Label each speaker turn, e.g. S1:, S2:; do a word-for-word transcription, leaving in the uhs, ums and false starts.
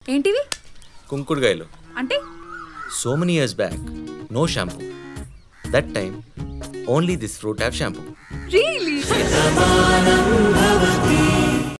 S1: ఏంటివి?
S2: కుంకుడుగాయలు.
S1: అంటే
S2: So many years back, no shampoo. That time, only this fruit have shampoo.
S1: Really?